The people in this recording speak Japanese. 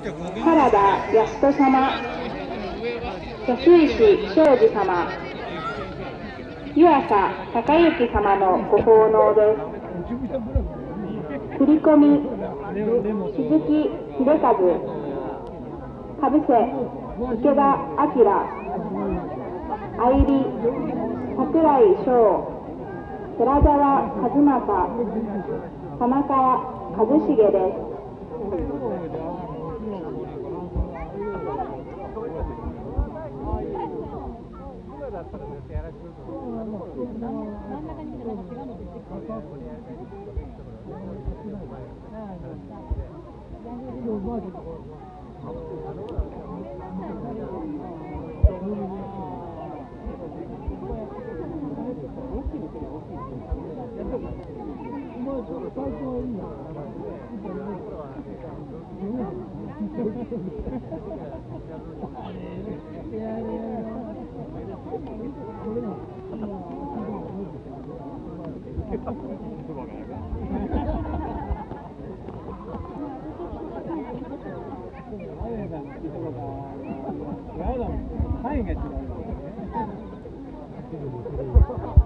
原田康人様、安石昌司様、湯浅隆之様のご奉納です。振り込み、鈴木秀和、かぶせ、池田明、愛理、櫻井翔、寺澤和正、田中和重です。範囲が違う。